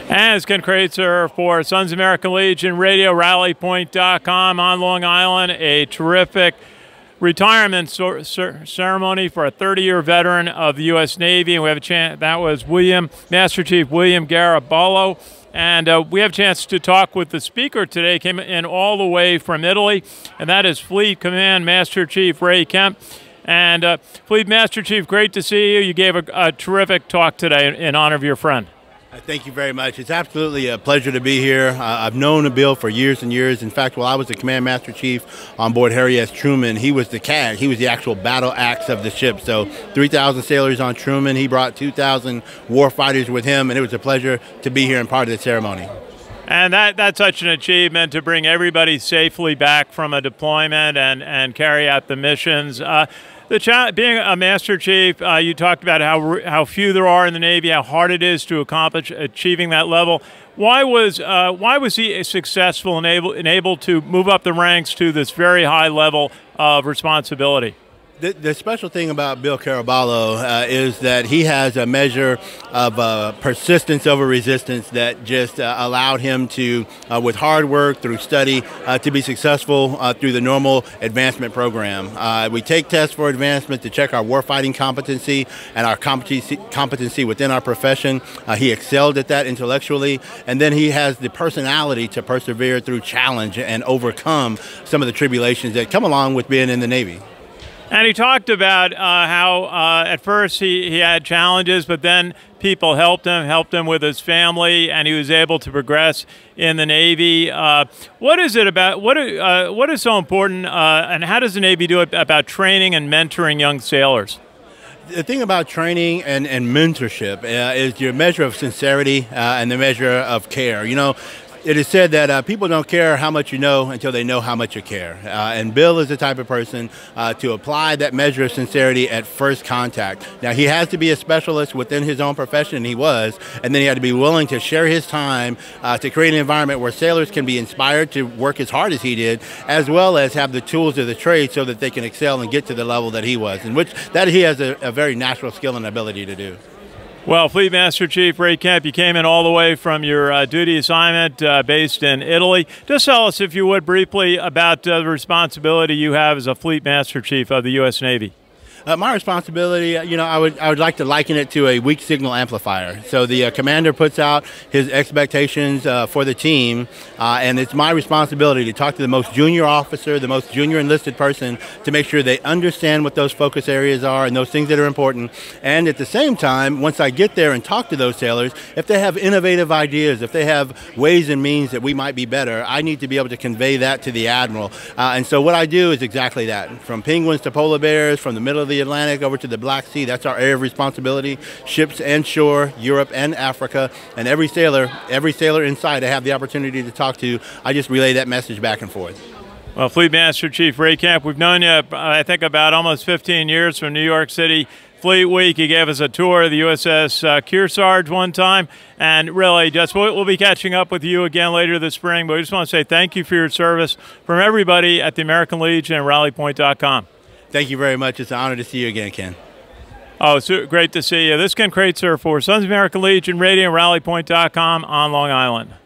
And it's Ken Kraetzer for Sons of American Legion Radio, RallyPoint.com on Long Island. A terrific retirement ceremony for a 30-year veteran of the U.S. Navy. And we have a chance. That was Master Chief William Caraballo. And we have a chance to talk with the speaker today. Came in all the way from Italy, and that is Fleet Command Master Chief Ray Kemp. And Fleet Master Chief, great to see you. You gave a terrific talk today in honor of your friend. Thank you very much. It's absolutely a pleasure to be here. I've known Bill for years and years. In fact, while I was the Command Master Chief on board Harry S. Truman, he was the CAG. He was the actual battle axe of the ship. So 3,000 sailors on Truman. He brought 2,000 war fighters with him, and it was a pleasure to be here and part of the ceremony. And that's such an achievement to bring everybody safely back from a deployment and carry out the missions. Being a Master Chief, you talked about how few there are in the Navy, how hard it is to accomplish achieving that level. Why was he successful and able to move up the ranks to this very high level of responsibility? The special thing about Bill Caraballo is that he has a measure of persistence over resistance that just allowed him to, with hard work, through study, to be successful through the normal advancement program. We take tests for advancement to check our warfighting competency and our competency within our profession. He excelled at that intellectually, and then he has the personality to persevere through challenge and overcome some of the tribulations that come along with being in the Navy. And he talked about how at first he had challenges, but then people helped him with his family, and he was able to progress in the Navy. What is it about? What is so important, and how does the Navy do it about training and mentoring young sailors? The thing about training and mentorship is your measure of sincerity and the measure of care. You know, it is said that people don't care how much you know until they know how much you care. And Bill is the type of person to apply that measure of sincerity at first contact. Now, he has to be a specialist within his own profession, and he was, and then he had to be willing to share his time to create an environment where sailors can be inspired to work as hard as he did, as well as have the tools of the trade so that they can excel and get to the level that he was, and that he has a very natural skill and ability to do. Well, Fleet Master Chief Ray Kemp, you came in all the way from your duty assignment based in Italy. Just tell us, if you would, briefly about the responsibility you have as a Fleet Master Chief of the U.S. Navy. My responsibility, you know, I would like to liken it to a weak signal amplifier. So the commander puts out his expectations for the team, and it's my responsibility to talk to the most junior officer, the most junior enlisted person, to make sure they understand what those focus areas are and those things that are important. And at the same time, once I get there and talk to those sailors, if they have innovative ideas, if they have ways and means that we might be better, I need to be able to convey that to the admiral. And so what I do is exactly that. From penguins to polar bears, from the middle of the Atlantic over to the Black Sea, that's our area of responsibility. Ships and shore, Europe and Africa, and every sailor inside I have the opportunity to talk to, I just relay that message back and forth. Well, Fleet Master Chief Ray Kemp, we've known you, I think, about almost 15 years from New York City Fleet Week. You gave us a tour of the USS Kearsarge one time, and really, just we'll be catching up with you again later this spring, but we just want to say thank you for your service from everybody at the American Legion and RallyPoint.com. Thank you very much. It's an honor to see you again, Ken. Oh, it's great to see you. This is Ken Kraetzer for Sons of American Legion Radio and RallyPoint.com on Long Island.